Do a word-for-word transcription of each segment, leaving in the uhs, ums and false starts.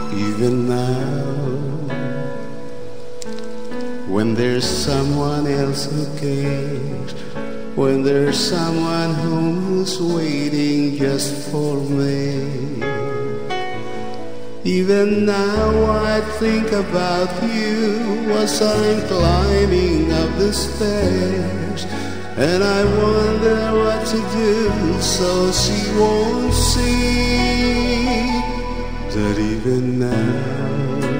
Even now, when there's someone else who cares, when there's someone who's waiting just for me, even now I think about you as I'm climbing up the stairs, and I wonder what to do so she won't see that even now,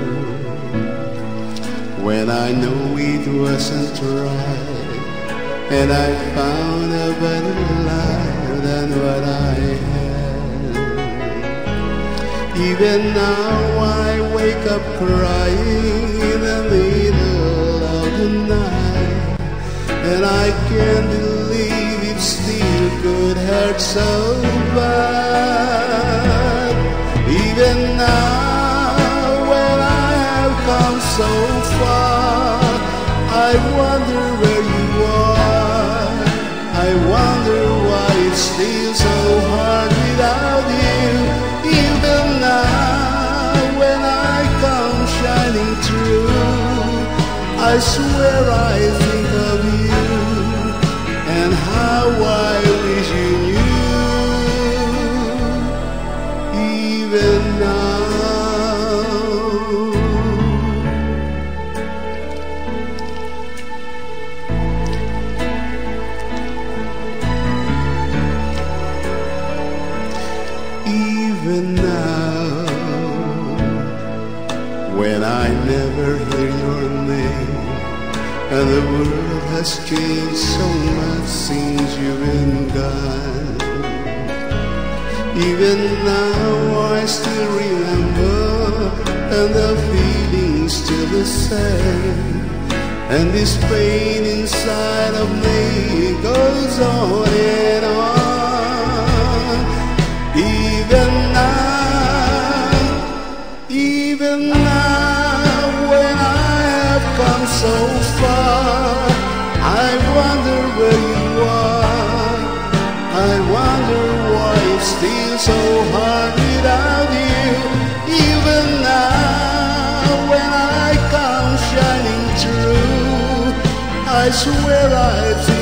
when I know it wasn't right, and I found a better life than what I had, even now I wake up crying in the middle of the night, and I can't believe it still could hurt so bad. Even now, when I have come so far, I wonder where you are. I wonder why it's still so hard without you. Even now, when I come shining through, I swear I think of you and how I wish you knew. Even now, even now, when I never hear your name, and the world has changed so much since you've been gone. Even now I still remember, and the feeling's still the same, and this pain inside of me goes on and on. Even now, even now, when I have come so far, I wonder where you are. I wonder why it's still so hard without you. Even now, when I come shining through, I swear I think